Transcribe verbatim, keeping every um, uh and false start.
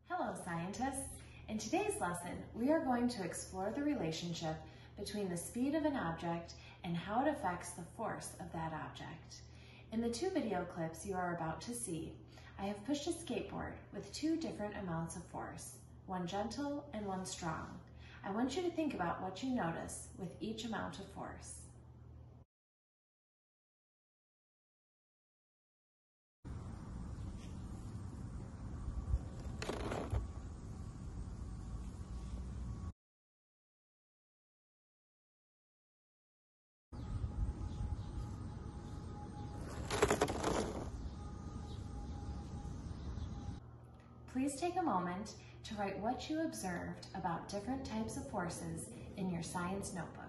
Hello, scientists! In today's lesson, we are going to explore the relationship between the speed of an object and how it affects the force of that object. In the two video clips you are about to see, I have pushed a skateboard with two different amounts of force, one gentle and one strong. I want you to think about what you notice with each amount of force. Please take a moment to write what you observed about different types of forces in your science notebook.